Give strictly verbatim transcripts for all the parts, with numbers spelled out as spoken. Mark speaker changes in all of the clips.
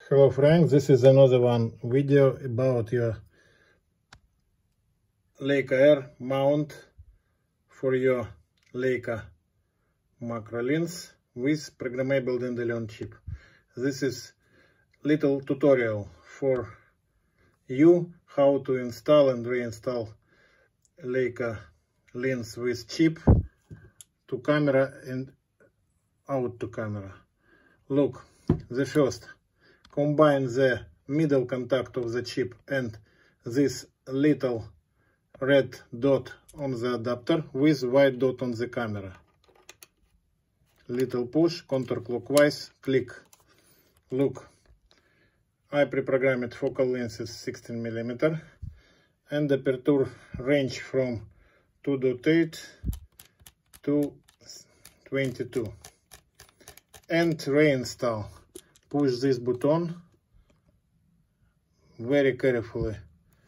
Speaker 1: Hello friends, this is another one video about your Leica Air mount for your Leica macro lens with programmable Dandelion chip. This is little tutorial for you how to install and reinstall Leica lens with chip to camera and out to camera. Look, the first, combine the middle contact of the chip and this little red dot on the adapter with white dot on the camera. Little push, counterclockwise, click. Look, I pre-programmed focal length is sixteen millimeter and aperture range from two point eight to twenty-two. And reinstall. Push this button very carefully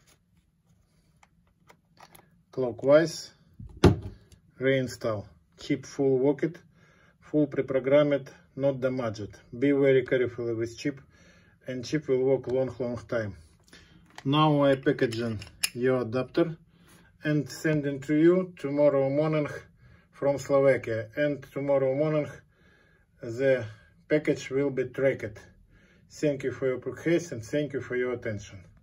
Speaker 1: clockwise. Reinstall. Chip full worked, full pre-programmed, not damaged. Be very careful with chip, and chip will work long long time. Now I packaging your adapter and sending to you tomorrow morning from Slovakia, and tomorrow morning the package will be tracked. Thank you for your purchase and thank you for your attention.